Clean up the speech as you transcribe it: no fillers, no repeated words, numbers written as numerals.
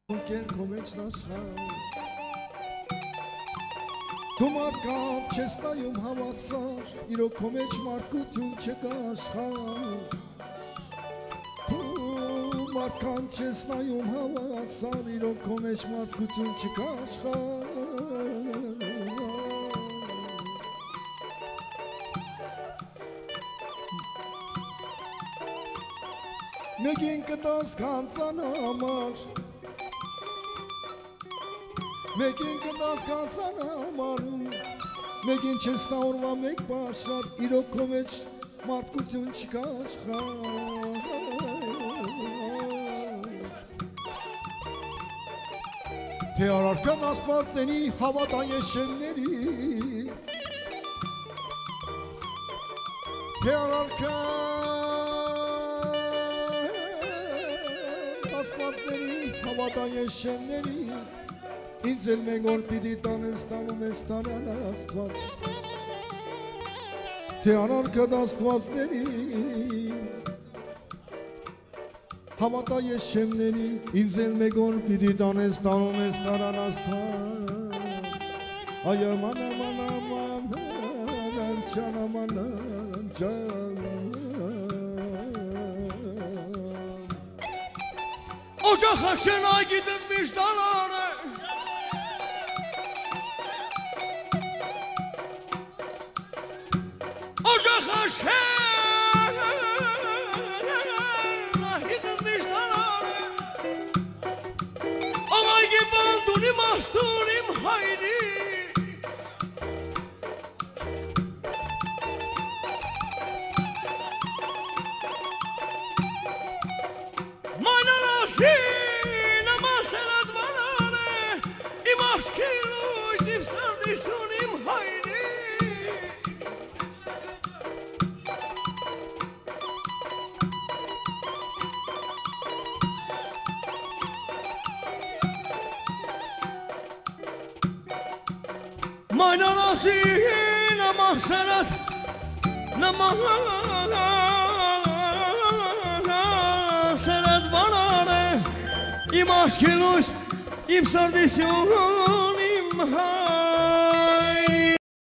Կերքո մեջ աշխար Դու մարդկանց չես նայում հավասար Իրոք քո մեջ մարդկություն չկա աշխար Դու մարդկանց չես նայում հավասար Իրոք քո մեջ մարդկություն չկա աշխար Մեկին կտաս կանցան համար Մեկին կտաս կանցան համար Մեկին չես նորվա մեկ բաշար Իրոք քո մեջ մարդկություն չկա աշխար Թե արարքան աստվածների հավատան եշենների Թե արարքան աստվածների հավատան եշենների Ինձ էլ մեկ օր պիտի տանես տանում ես տանան աստված Թե անարքդ աստվածների Հավատա ես շեմների Ինձ էլ մեկ օր պիտի տանես տանում ես տանան աստված Այ աման աման աման անչան աման անչան Ocak aşına gidip vicdanları Ocak aşına gidip vicdanları Olay gibi aldunim astunim haydi Sine maselat varane İmaşkilu isim sardisunim haydi Maynana sine maselat Namaselat varane Im aşkın im sardisyonum